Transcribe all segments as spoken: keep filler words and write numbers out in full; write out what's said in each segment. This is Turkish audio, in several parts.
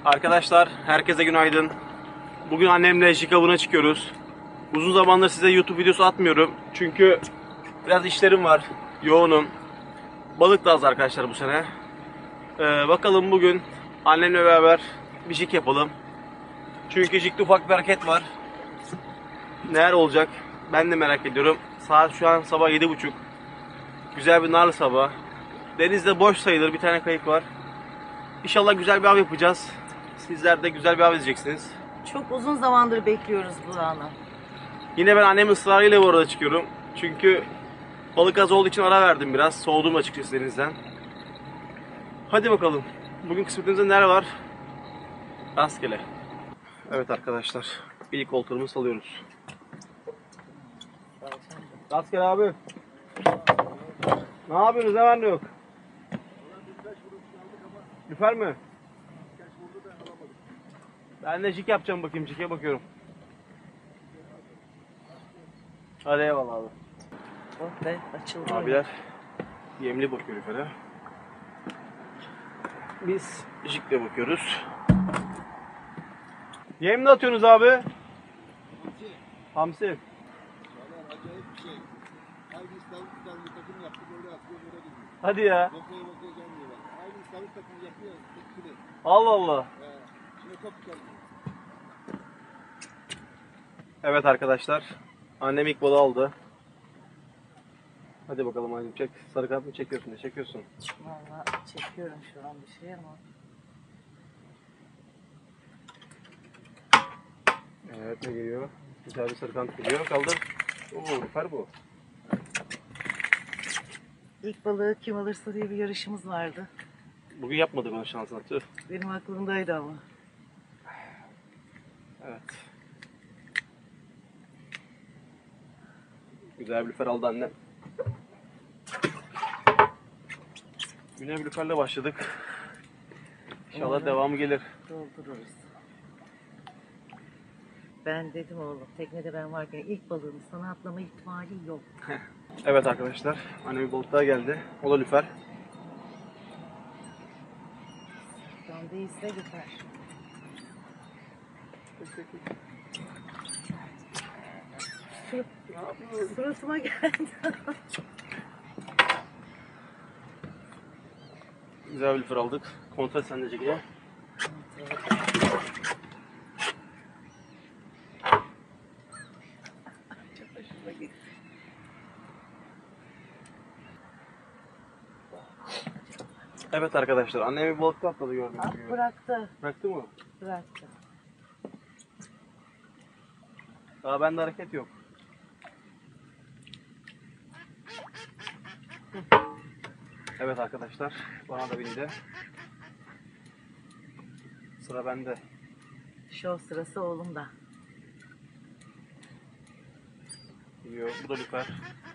Arkadaşlar herkese günaydın. Bugün annemle jig avına çıkıyoruz. Uzun zamandır size YouTube videosu atmıyorum. Çünkü biraz işlerim var. Yoğunum. Balık da az arkadaşlar bu sene. Ee, bakalım bugün annemle beraber bir jig yapalım. Çünkü jigde ufak bir hareket var. Neler olacak ben de merak ediyorum. Saat şu an sabah yedi buçuk. Güzel bir narlı sabah. Denizde boş sayılır, bir tane kayık var. İnşallah güzel bir av yapacağız. Sizler de güzel bir av edeceksiniz. Çok uzun zamandır bekliyoruz bu anı. Yine ben annemin ısrarıyla bu arada çıkıyorum. Çünkü balık az olduğu için ara verdim biraz. Soğudum açıkçası denizden. Hadi bakalım. Bugün kısmetimizde neler var? Rastgele. Evet arkadaşlar. İlk oltamızı salıyoruz. Rastgele abi. Ne yapıyorsunuz? Ne var ne yok? Lüfer mi? Ben de jig yapacağım, bakayım. Jig'e bakıyorum. Hadi eyvallah abi. Oh be, açıldı. Abiler yemli bakıyor lüfere. Biz jigle bakıyoruz. Yem ne atıyorsunuz abi? Hamsi. Hamsi. Valla acayip bir şey. Her bir istavrit tutar bir takım yaptı, böyle atıyor, böyle gidiyor. Hadi ya. Bakaya bakaya gelmiyor bak. Aynı istavrit takımı yapıyor, tek kule. Allah Allah. He. Şimdi top gelmiyor. Evet arkadaşlar. Annem ilk balığı aldı. Hadi bakalım anneciğim, çek. Sarı kart mı çekiyorsun? Ne çekiyorsun? Valla çekiyorum şu an bir şey ama. Evet, ne geliyor? Güzel bir sarı kart geliyor. Kaldır. Oo, lüfer bu. İlk balığı kim alırsa diye bir yarışımız vardı. Bugün yapmadık onun şansına. Tüh. Benim aklımdaydı ama. Evet. Güzel bir lüfer aldı annem. Güne bir lüferle başladık. İnşallah Umarım devamı gelir. doldururuz. Ben dedim oğlum, teknede ben varken ilk balığını sana atlama ihtimali yok. Evet arkadaşlar. Annemin balık daha geldi. O da lüfer. Tam değilse yeter. Suratıma geldi. Güzel bir lüfer aldık. Kontrol sende çekiyor. Evet arkadaşlar, annem bir balık atladı gördüğünüz Ah, gibi. bıraktı, Bıraktı mı? bıraktı. Daha bende hareket yok. Evet arkadaşlar, bana da bindi. Sıra bende. Şov sırası oğlumda. Gidiyor, bu da lüfer.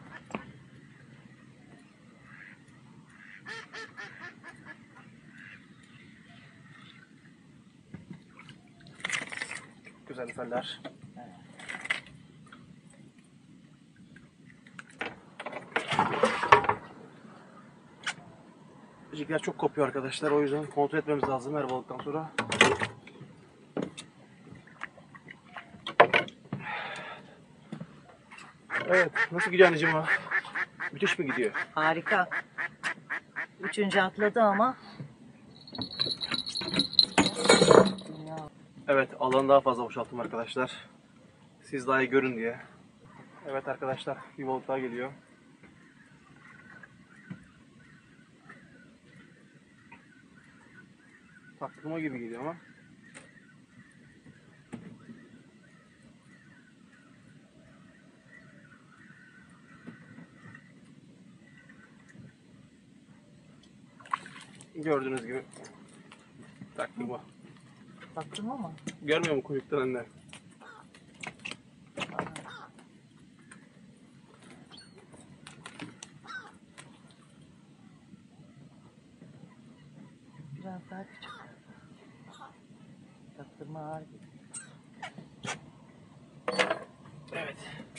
Güzel lüferler. Jigler çok kopuyor arkadaşlar, o yüzden kontrol etmemiz lazım her balıktan sonra. Evet, nasıl gidiyor anneciğim o? Müthiş mi gidiyor? Harika. Üçüncü atladı ama. Evet, alanı daha fazla boşalttım arkadaşlar. Siz daha iyi görün diye. Evet arkadaşlar, bir balık daha geliyor. Taklama gibi geliyor ama. Gördüğünüz gibi taklama. Baktın mı? Görmüyor musun kuyruktan anne? Biraz daha küçük. Taktırma ağır gibi. Evet.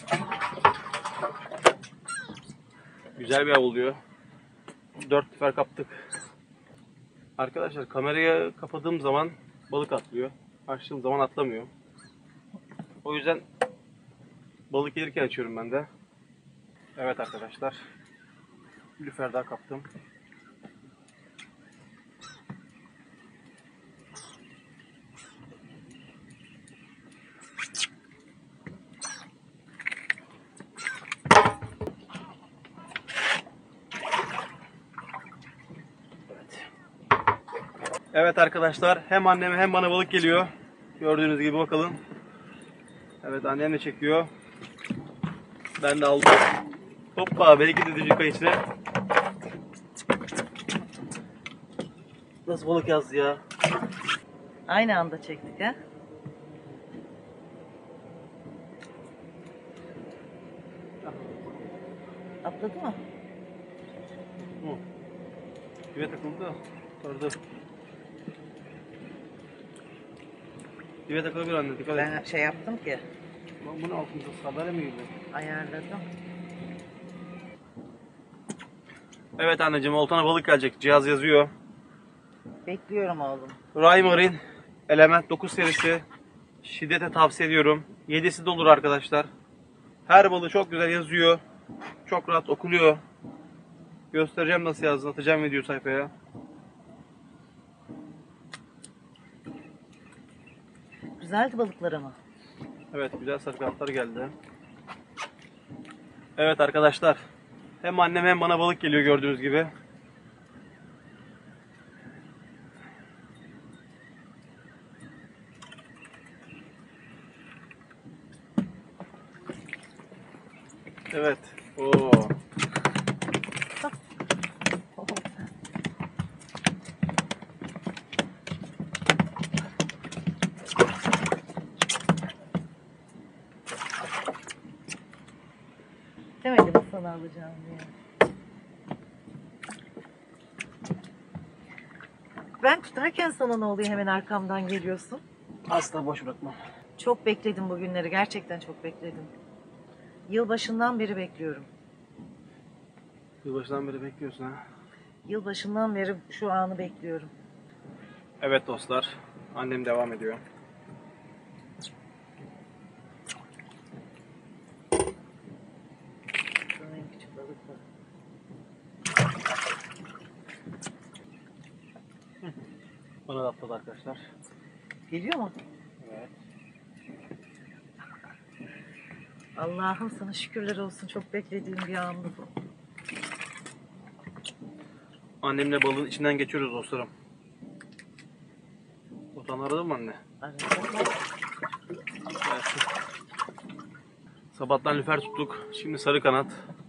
Güzel bir av oluyor. Dört lüfer kaptık. Arkadaşlar kamerayı kapadığım zaman balık atlıyor. Açtığım zaman atlamıyor. O yüzden balık gelirken açıyorum ben de. Evet arkadaşlar. Bir lüfer daha kaptım. Evet arkadaşlar, hem anneme hem bana balık geliyor. Gördüğünüz gibi bakalım. Evet, annem de çekiyor. Ben de aldım. Hoppa, belki de düdük kayışına. Nasıl balık yazdı ya? Aynı anda çektik ha. Atladı mı? Hı. Dibe takıldı. Orada. Dibe takılabilir anne, dikkat et. Ben şey yaptım ki, Lan bunun altında sardalya mı girdi? ayarladım. Evet anneciğim, oltana balık gelecek. Cihaz yazıyor. Bekliyorum oğlum. Raymarine Element dokuz serisi. Şiddete tavsiye ediyorum. yedisi de olur arkadaşlar. Her balığı çok güzel yazıyor. Çok rahat okuluyor. Göstereceğim nasıl yazdığını. Atacağım video sayfaya. Güzeldi balıklar ama. Evet, güzel sarı kanatlar geldi. Evet arkadaşlar. Hem annem hem bana balık geliyor gördüğünüz gibi. Evet. Oo. Demedim sana alacağım diye. Ben tutarken sana ne oluyor, hemen arkamdan geliyorsun? Asla boş bırakmam. Çok bekledim bu günleri, gerçekten çok bekledim. Yılbaşından beri bekliyorum. Yılbaşından beri bekliyorsun ha. Yılbaşından beri şu anı bekliyorum. Evet dostlar. Annem devam ediyor. Şunun en küçük balıkları. Bana da atladı arkadaşlar. Geliyor mu? Evet. Allah'ım sana şükürler olsun. Çok beklediğim bir andı bu. Annemle balığın içinden geçiyoruz dostlarım. Otan aradın mı anne? Aradım. Evet. Sabahtan lüfer tuttuk. Şimdi sarı kanat.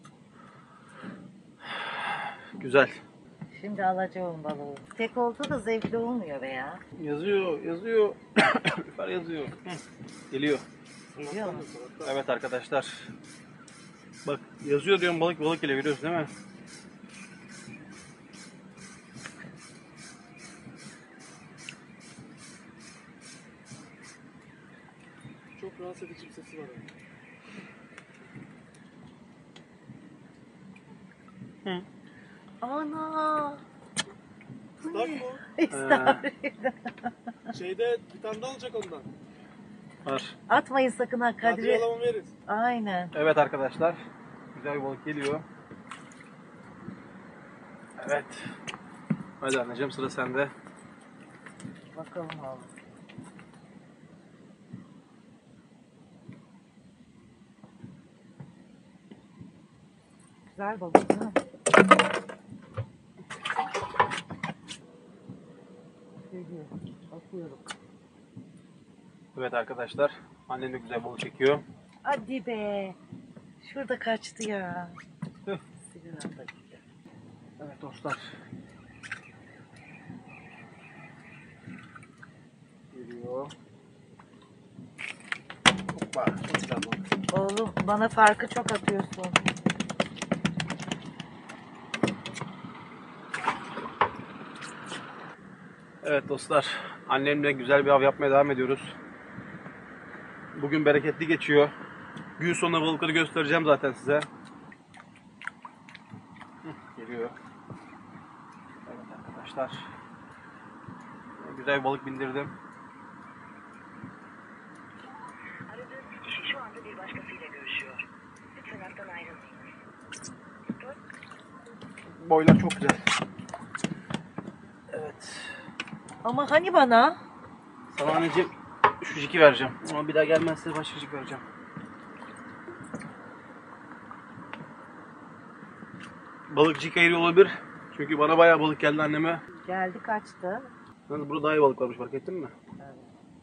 Güzel. Şimdi alacağım balığı. Tek oldu da zevkli olmuyor be ya. Yazıyor, yazıyor. Lüfer yazıyor. Hı. Geliyor. Geliyor mu? Evet arkadaşlar. Bak yazıyor diyorum, balık balık ile görüyorsun değil mi? Çok rahatsız edici bir sesi var. Hı. Ana! Bu Bak ne? bu. İstavrit. Şeyde bir tane daha alacak ondan. Var. Atmayın sakın ha Kadri Kadri. alamam veririz. Aynen. Evet arkadaşlar. Güzel bir balık geliyor. Evet. Hadi anneciğim, sıra sende. Bakalım oğlum. Güzel balık değil mi? Geliyor. Bakıyorum. Evet arkadaşlar. Annem de güzel balık çekiyor. Hadi be. Şurada kaçtı ya. Tüh. Sigaram da gitti. Evet dostlar. Geliyor. Hoppa. Çok güzel balık. Oğlum bana farkı çok atıyorsun. Evet dostlar. Annemle güzel bir av yapmaya devam ediyoruz. Bugün bereketli geçiyor. Gün sonunda balıkları göstereceğim zaten size. Hı, geliyor. Evet arkadaşlar. Güzel bir balık bindirdim. anda bir başkasıyla görüşüyor. Lütfen hattan ayrılmayınız. Boylar çok güzel. Evet. Ama hani bana? Sana anneciğim şu jiki vereceğim. Ama bir daha gelmezse başka jik vereceğim. Balık jik ayırıyor olabilir. Çünkü bana bayağı balık geldi anneme. Geldi kaçtı. Yalnız burada daha iyi balık varmış, fark ettin mi? Evet.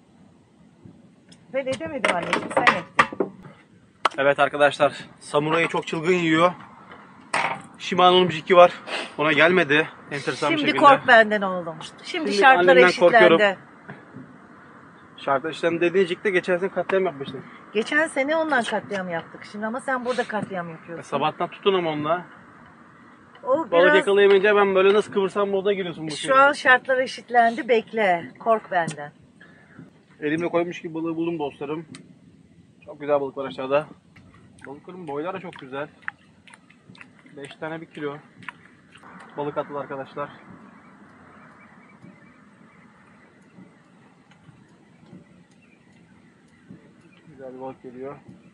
Ben edemedim anneciğim, sen ettin. Evet arkadaşlar, samurayı çok çılgın yiyor. Shimano'nun jiki var. Ona gelmedi. Enteresan bir Şimdi şekilde. kork benden oğlum. Şimdi, Şimdi şartlar annemden eşitlendi. korkuyorum. Şartlar işlem dediğin jikte geçen sene katliam yapmıştın. Geçen sene ondan katliam yaptık. Şimdi ama sen burada katliam yapıyorsun. Sabahtan tutun ama onunla. O Balık biraz... yakalayamayınca ben böyle nasıl kıvırsam moda giriyorsun bu Şu an şartlar eşitlendi. Bekle. Kork benden. Elimle koymuş gibi balığı buldum dostlarım. Çok güzel balık var aşağıda. Balıkların boyları da çok güzel. beş tane bir kilo. Balık attılar arkadaşlar. Güzel bir balık geliyor.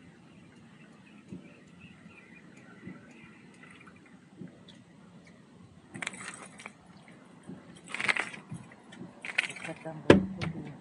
Hakikaten balık çok iyiymiş.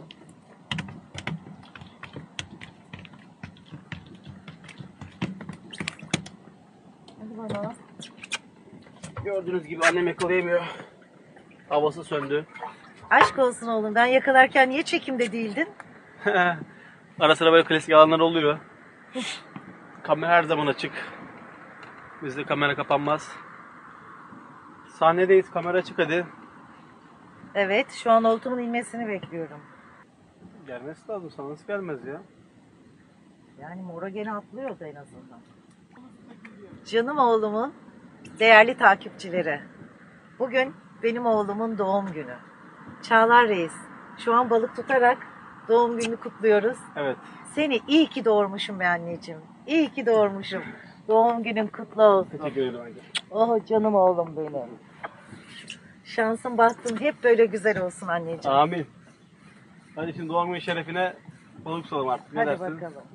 Hadi bana. Gördüğünüz gibi annem yakalayamıyor. Havası söndü. Aşk olsun oğlum. Ben yakalarken niye çekimde değildin? Ara sıra böyle klasik alanlar oluyor. Kamera her zaman açık. Bizde kamera kapanmaz. Sahnedeyiz, kamera açık hadi. Evet. Şu an oltumun inmesini bekliyorum. Gelmesi lazım, sana nasıl gelmez ya? Yani Mora gene atlıyordu en azından. Canım oğlumun değerli takipçileri. Bugün benim oğlumun doğum günü. Çağlar Reis. Şu an balık tutarak doğum gününü kutluyoruz. Evet. Seni iyi ki doğurmuşum be anneciğim. İyi ki doğurmuşum. Doğum günün kutlu olsun. Teşekkür ederim anne. Oh canım oğlum benim. Şansın bahtın hep böyle güzel olsun anneciğim. Amin. Hadi şimdi doğum günü şerefine balık tutalım artık. Ne Hadi dersin? bakalım.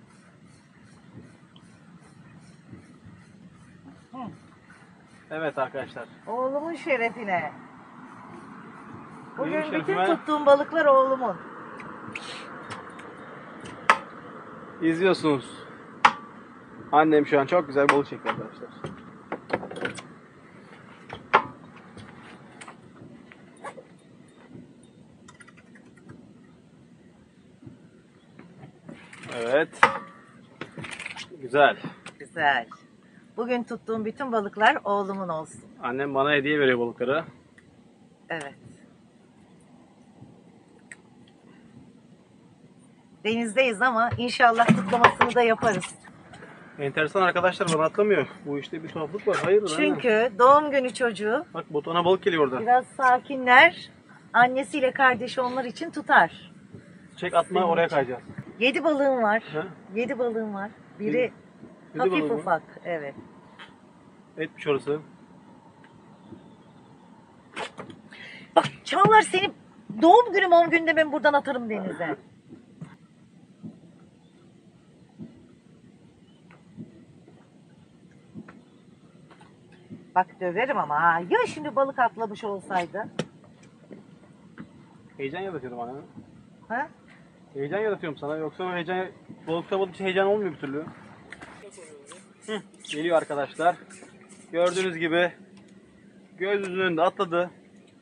Evet arkadaşlar. Oğlumun şerefine. Bugün Benim bütün şerefime- tuttuğum balıklar oğlumun. İzliyorsunuz. Annem şu an çok güzel balık çekiyor arkadaşlar. Evet. Güzel. Güzel. Bugün tuttuğum bütün balıklar oğlumun olsun. Annem bana hediye veriyor balıkları. Evet. Denizdeyiz ama inşallah kutlamasını da yaparız. Enteresan arkadaşlar, bana atlamıyor. Bu işte bir tuhaflık var. Hayırdır anne? Çünkü doğum günü çocuğu Bak botana balık geliyor orada. biraz sakinler. Annesiyle kardeşi onlar için tutar. Çek atma, oraya kayacağız. Yedi balığım var. Ha? Yedi balığım var. Biri Yedi- yedi hafif balığı mı? ufak. Evet. Etmiş orası. Bak Çağlar seni doğum günü mom günde ben buradan atarım denize. Bak döverim ama ha. Ya şimdi balık atlamış olsaydı? Heyecan yaratıyorum bana. Ha? Heyecan yaratıyorum sana. Yoksa o heyecan, balıkta balık için heyecan olmuyor bir türlü. Hı, geliyor arkadaşlar. Gördüğünüz gibi gözünüzün önünde atladı.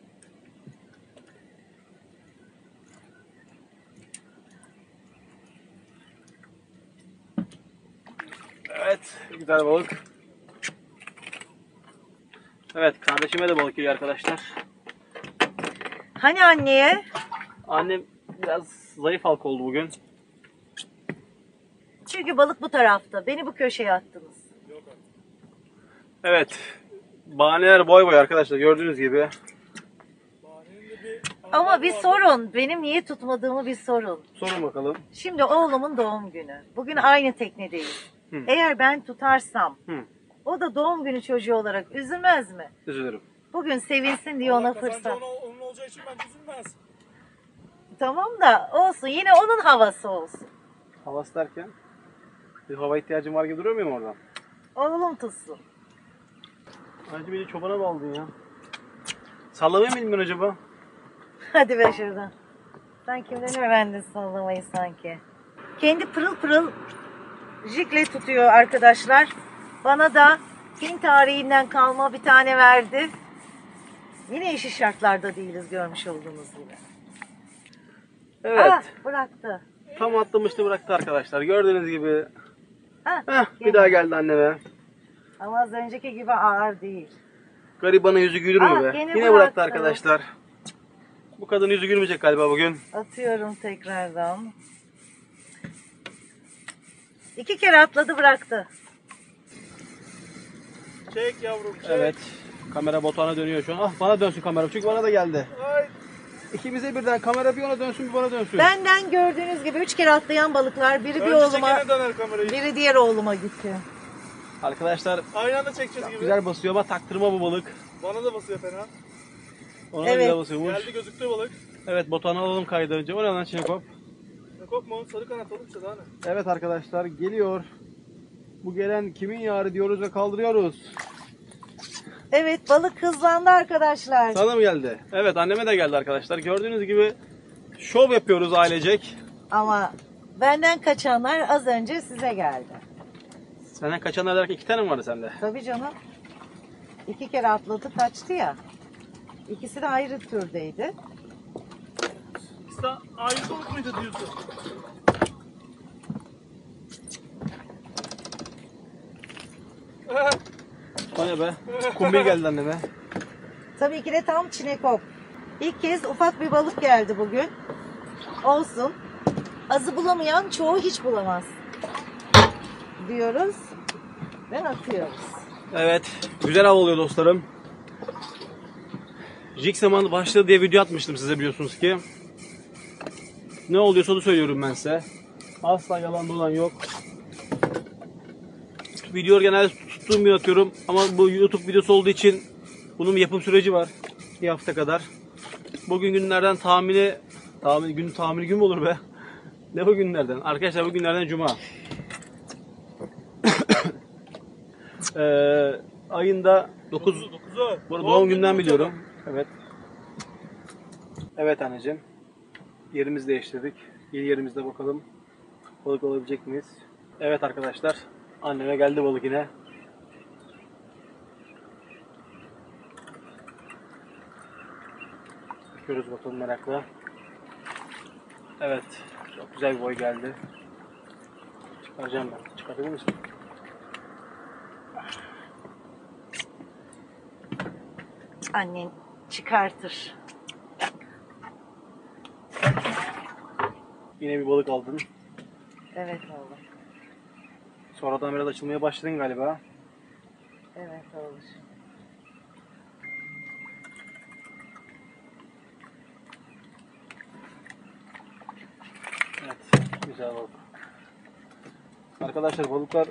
Evet, güzel balık. Evet, kardeşime de balık geliyor arkadaşlar. Hani anneye? Annem biraz zayıf halk oldu bugün. Çünkü balık bu tarafta. Beni bu köşeye attınız. Evet, bahaneler boy boy arkadaşlar, gördüğünüz gibi. Ama bir sorun. Benim niye tutmadığımı bir sorun. Sorun bakalım. Şimdi oğlumun doğum günü. Bugün aynı teknedeyiz. Hı. Eğer ben tutarsam Hı, o da doğum günü çocuğu olarak üzülmez mi? üzülürüm. Bugün sevinsin diye ona fırsat. Ona, onun olacağı için bence üzülmez. Tamam da olsun. Yine onun havası olsun. Havası derken? Bir hava ihtiyacın var gibi duruyor muyum oradan? Oğlum tutsun. Hacı beni çobana bağladın ya. Sallamaya mıydım ben acaba? Hadi be şuradan. Sen kimden öğrendin sallamayı sanki? Kendi pırıl pırıl jikle tutuyor arkadaşlar. Bana da Hint tarihinden kalma bir tane verdi. Yine eşit şartlarda değiliz görmüş olduğunuz gibi. Evet. Ah, bıraktı. Tam atlamıştı bıraktı arkadaşlar. Gördüğünüz gibi. Ah, Heh, bir gene. daha geldi anneme. Ama az önceki gibi ağır değil. Garibanın yüzü gülür mü Ah, be? gene Yine bıraktı bıraktı. arkadaşlar. Bu kadın yüzü gülmeyecek galiba bugün. Atıyorum tekrardan. İki kere atladı bıraktı. Çek yavrum çek. Evet. Kamera botana dönüyor şu an. Ah bana dönsün kamera çünkü bana da geldi. Ay. İkimize birden kamera bir ona dönsün bir bana dönsün. Benden gördüğünüz gibi üç kere atlayan balıklar. Biri bir Önce oğluma, çekene döner kamerayı. biri diğer oğluma gitti. Arkadaşlar Aynı anda çekeceğiz gibi. güzel basıyor ama taktırma bu balık. Bana da basıyor fena. Ona da Evet. güzel basıyormuş. Geldi gözüktü balık. Evet botana alalım kaydı önce. O ne lan Çinekop? Ne korkma oğlum, sarı kanat oğlum işte daha ne. Evet arkadaşlar geliyor. Bu gelen kimin yarı diyoruz ve kaldırıyoruz. Evet, balık hızlandı arkadaşlar. Sana mı geldi? Evet anneme de geldi arkadaşlar. Gördüğünüz gibi şov yapıyoruz ailecek. Ama benden kaçanlar az önce size geldi. Senden kaçanlar derken iki tane mi vardı sende? Tabii canım. İki kere atladı kaçtı ya. İkisi de ayrı türdeydi. İşte ayrı balık mıydı diyorsun? O ne be? Kumbil geldi anneme. Tabii ki de tam çinekop. İlk kez ufak bir balık geldi bugün. Olsun. Azı bulamayan çoğu hiç bulamaz. Diyoruz ve atıyoruz. Evet, güzel av oluyor dostlarım. Jig zamanı başladı diye video atmıştım size biliyorsunuz ki. Ne oluyorsa onu söylüyorum ben size. Asla yalan dolan yok. Video genelde tuttuğum bir atıyorum ama bu YouTube videosu olduğu için bunun bir yapım süreci var. Bir hafta kadar. Bugün günlerden tahmini, tahmini gün tahmini gün mü olur be? Ne bu günlerden? Arkadaşlar bu günlerden cuma. Ee, ayında dokuz dokuzu. Bu arada doğum günden biliyorum. Evet. Evet anneciğim. Yerimizi değiştirdik. Yeni yerimizde bakalım balık alabilecek miyiz? Evet arkadaşlar. Anneme geldi balık yine. Bakıyoruz bakalım merakla. Evet. Çok güzel bir boy geldi. Çıkaracağım ben. Çıkartabilir misin? Annen çıkartır. Yine bir balık aldın. Evet oğlum. Sonradan biraz açılmaya başladın galiba. Evet oğlum. Evet, güzel balık. Arkadaşlar balıklar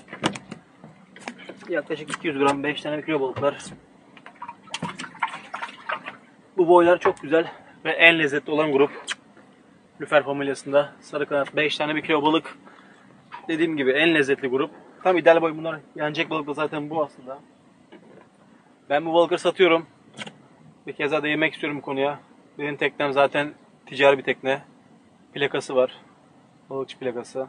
yaklaşık iki yüz gram, beş tane kilo balıklar. Bu boylar çok güzel ve en lezzetli olan grup. Lüfer familyasında sarı kanat beş tane bir kilo balık. Dediğim gibi en lezzetli grup. Tam ideal boy bunlar. Yenecek balık da zaten bu aslında. Ben bu balıkları satıyorum. Bir kez daha değinmek istiyorum bu konuya. Benim teknem zaten ticari bir tekne. Plakası var. Balıkçı plakası.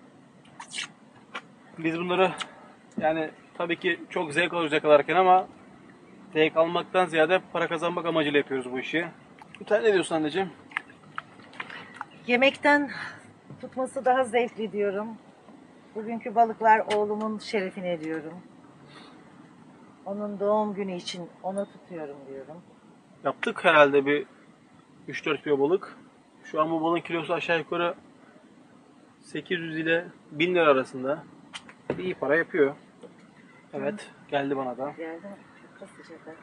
Biz bunları yani tabii ki çok zevk alıyoruz yakalarken ama zevk almaktan ziyade para kazanmak amacıyla yapıyoruz bu işi. Sen ne diyorsun anneciğim? Yemekten tutması daha zevkli diyorum. Bugünkü balıklar oğlumun şerefine diyorum. Onun doğum günü için ona tutuyorum diyorum. Yaptık herhalde bir üç dört kilo balık. Şu an bu balığın kilosu aşağı yukarı sekiz yüz ile bin lira arasında. İyi para yapıyor. Evet, geldi bana da. Geldi mi? Çok sıcak.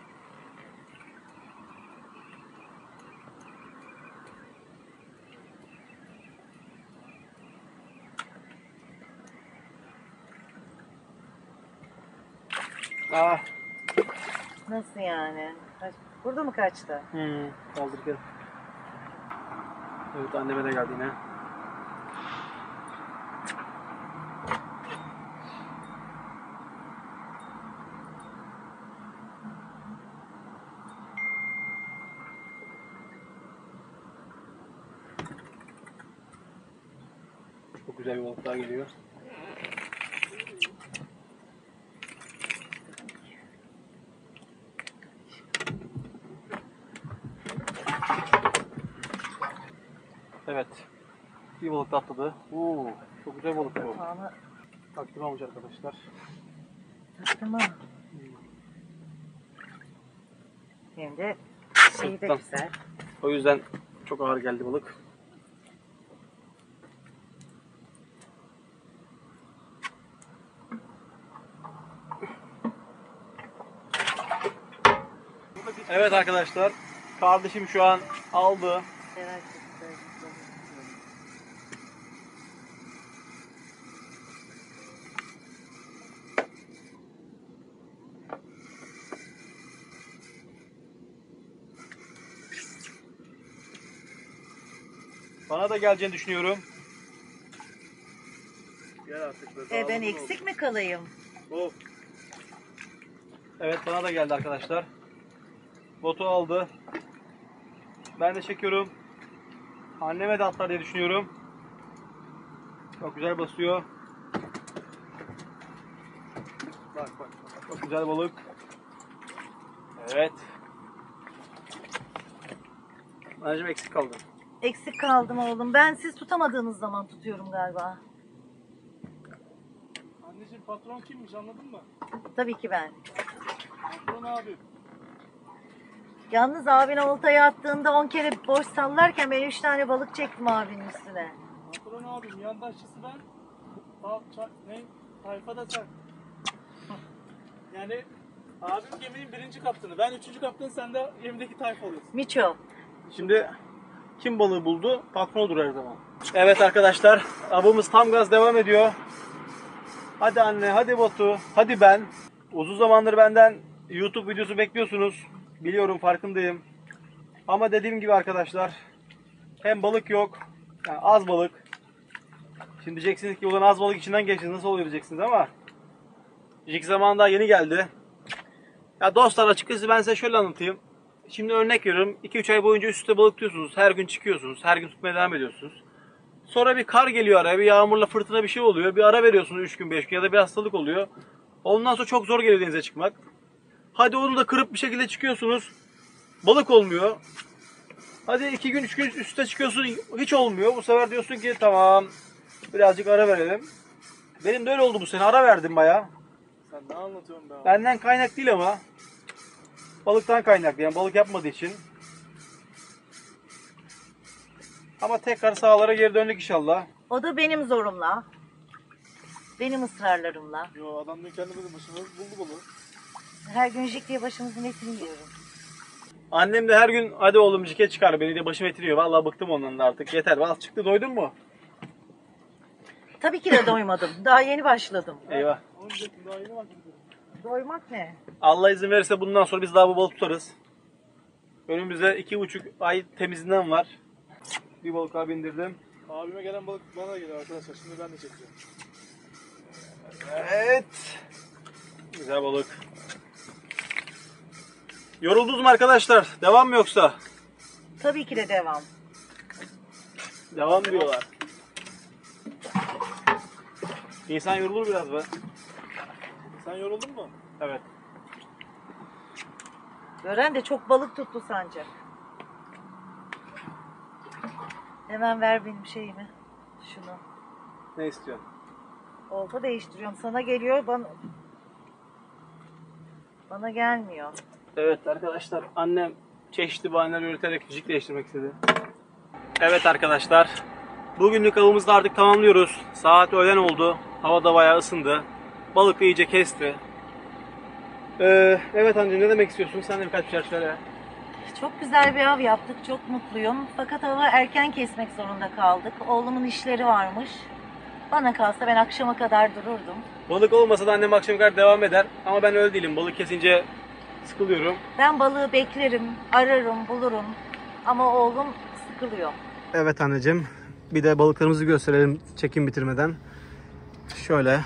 Ah. Nasıl yani? Kaç- Burada mı kaçtı? Hmm, kaldırırken. Evet anneme de geldi yine. Çok güzel bir balık daha geliyor. Evet. Bir balık da atladı. Oo, çok güzel balık bu. Kapağını Takdim almış arkadaşlar. tamam. Hem de şeyi de Sırttan. güzel. O yüzden çok ağır geldi balık. Evet arkadaşlar. Kardeşim şu an aldı. Evet, çok güzel. Bana da geleceğini düşünüyorum. Gel artık be. E ben eksik mi kalayım? Oh. Evet, bana da geldi arkadaşlar. Botu aldı. Ben de çekiyorum. Anneme de atlar diye düşünüyorum. Çok güzel basıyor. Bak bak. Çok güzel balık. Evet. Anneciğim eksik kaldı. Eksik kaldım oğlum. Ben siz tutamadığınız zaman tutuyorum galiba. Anneciğim patron kimmiş anladın mı? Tabii ki ben. Patron abi. Yalnız abin oltayı attığında on kere boş sallarken ben üç tane balık çektim abinin üstüne. Patron abim yandaşçısı ben. Ta, ça, ne? Tayfa da sen. Yani abim geminin birinci kaptanı. Ben üçüncü kaptanı, sen de gemideki tayfa oluyorsun. Miço. Şimdi kim balığı buldu? Patron olur her zaman. Evet arkadaşlar, avımız tam gaz devam ediyor. Hadi anne, hadi Batu, hadi ben. Uzun zamandır benden YouTube videosu bekliyorsunuz. Biliyorum, farkındayım. Ama dediğim gibi arkadaşlar, hem balık yok, yani az balık. Şimdi diyeceksiniz ki ulan az balık içinden geçti, nasıl oluyor diyeceksiniz ama jig zamanı daha yeni geldi. Ya dostlar, açıkçası ben size şöyle anlatayım. Şimdi örnek veriyorum, iki üç ay boyunca üst üste balık tutuyorsunuz, her gün çıkıyorsunuz, her gün tutmaya devam ediyorsunuz. Sonra bir kar geliyor araya, bir yağmurla fırtına bir şey oluyor, bir ara veriyorsunuz üç gün beş gün ya da bir hastalık oluyor. Ondan sonra çok zor geliyor denize çıkmak. Hadi onu da kırıp bir şekilde çıkıyorsunuz, balık olmuyor. Hadi iki gün üç gün üste çıkıyorsun, hiç olmuyor. Bu sefer diyorsun ki tamam, birazcık ara verelim. Benim de öyle oldu bu sene, ara verdim bayağı. Sen ne anlatıyorsun be abi? Benden kaynak değil ama balıktan kaynaklı, yani balık yapmadığı için. Ama tekrar sahalara geri döndük inşallah. O da benim zorumla. Benim ısrarlarımla. Yo, adam dün kendi başına buldu balığı. Her gün jik diye başımızın etini yiyorum. Annem de her gün hadi oğlum jike çıkar beni diye başım etiriyor. Vallahi bıktım ondan da artık. Yeter. Vallahi çıktı, doydun mu? Tabii ki de doymadım. Daha yeni başladım. Eyvah. Onu diyecektim, daha yeni vakit. Doymak ne? Allah izin verirse bundan sonra biz daha bu balık tutarız. Önümüzde iki buçuk ay temizinden var. Bir balık daha bindirdim. Abime gelen balık bana da geliyor arkadaşlar. Şimdi ben de çekeceğim. Evet. Güzel balık. Yoruldunuz mu arkadaşlar? Devam mı yoksa? Tabii ki de devam. Devam diyorlar. İnsan yorulur biraz be. Sen yoruldun mu? Evet. Gören de çok balık tuttu sancak. Hemen ver benim şeyimi. Şunu. Ne istiyorsun? Olta değiştiriyorum. Sana geliyor, bana bana gelmiyor. Evet arkadaşlar, annem çeşitli bahaneler üreterek jig değiştirmek istedi. Evet arkadaşlar, bugünlük avımızı da artık tamamlıyoruz. Saat öğlen oldu. Hava da bayağı ısındı. Balık da iyice kesti. Ee, evet anneciğim, ne demek istiyorsun? Sen de birkaç bir şey söyle. Çok güzel bir av yaptık. Çok mutluyum. Fakat hava erken kesmek zorunda kaldık. Oğlumun işleri varmış. Bana kalsa ben akşama kadar dururdum. Balık olmasa da annem akşama kadar devam eder. Ama ben öyle değilim. Balık kesince sıkılıyorum. Ben balığı beklerim, ararım, bulurum. Ama oğlum sıkılıyor. Evet anneciğim. Bir de balıklarımızı gösterelim çekim bitirmeden. Şöyle.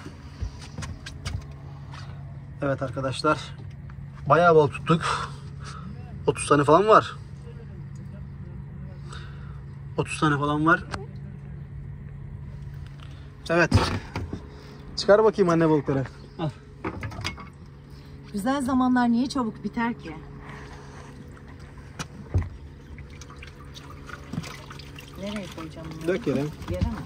Evet arkadaşlar. Bayağı balık tuttuk. otuz tane falan var. otuz tane falan var. Evet. Çıkar bakayım anne balıkları. Al. Güzel zamanlar niye çabuk biter ki? Nereye koyacağım bunu? Dök yere. Yere mi?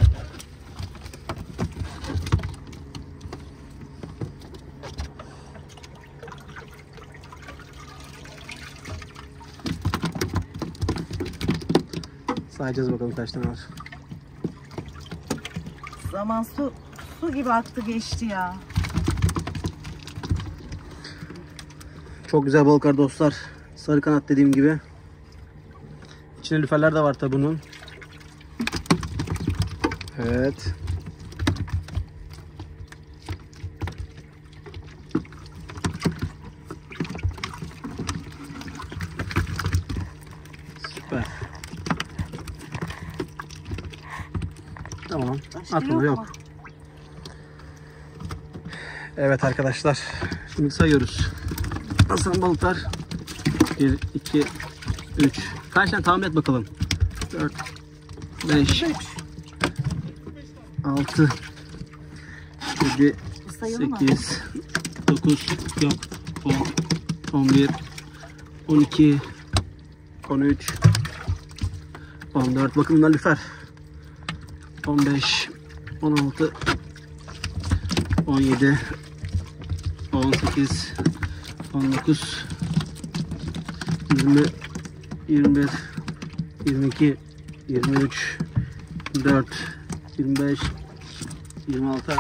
Sayacağız bakalım kaç tane var. Zaman su su gibi aktı geçti ya. Çok güzel balıklar dostlar. Sarı kanat dediğim gibi. İçinde lüferler de var tabi bunun. Evet. Süper. Tamam. Başka Aklımda yok yok. mu? Evet arkadaşlar. Şimdi sayıyoruz. Aslan balıklar. bir, iki, üç. Kaç tane tahmin et bakalım. dört, beş, altı, yedi, Bu sayılı mı? sekiz, dokuz, yok, on, on bir, on iki, on üç, on dört. Bakın bunlar lüfer. on beş, on altı, on yedi, on sekiz, on dokuz, yirmi, yirmi bir, yirmi iki, yirmi üç, yirmi dört, yirmi beş, yirmi altı,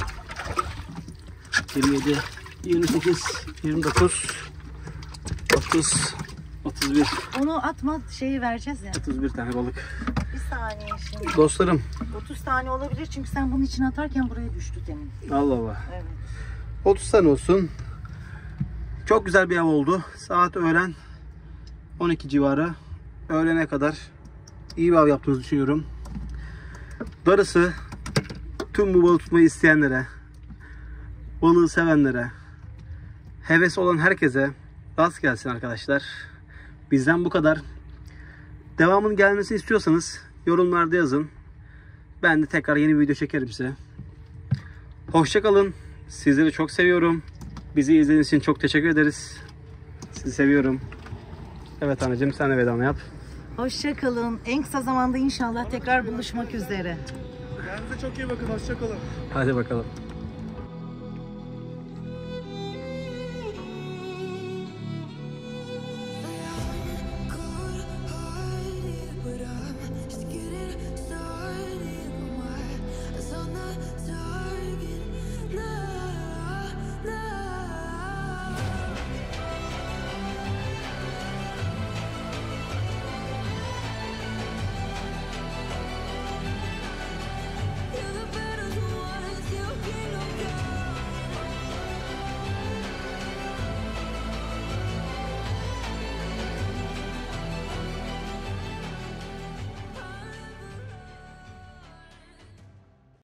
yirmi yedi, yirmi sekiz, yirmi dokuz, otuz, otuz bir. Onu atma şeyi vereceğiz ya. otuz bir tane balık. Bir saniye şimdi. Dostlarım. otuz tane olabilir çünkü sen bunun içine atarken buraya düştü demin. Allah Allah. Evet. otuz tane olsun. Çok güzel bir av oldu. Saat öğlen on iki civarı. Öğlene kadar iyi bir av yaptığınızı düşünüyorum. Darısı tüm bu balık tutmayı isteyenlere, balığı sevenlere, hevesi olan herkese rast gelsin arkadaşlar. Bizden bu kadar. Devamının gelmesini istiyorsanız yorumlarda yazın. Ben de tekrar yeni bir video çekerim size. Hoşça kalın. Sizleri çok seviyorum. Bizi izlediğiniz için çok teşekkür ederiz. Sizi seviyorum. Evet anneciğim, sen de vedanı yap. Hoşça kalın. En kısa zamanda inşallah tekrar buluşmak üzere. Kendinize çok iyi bakın. Hoşça kalın. Hadi bakalım.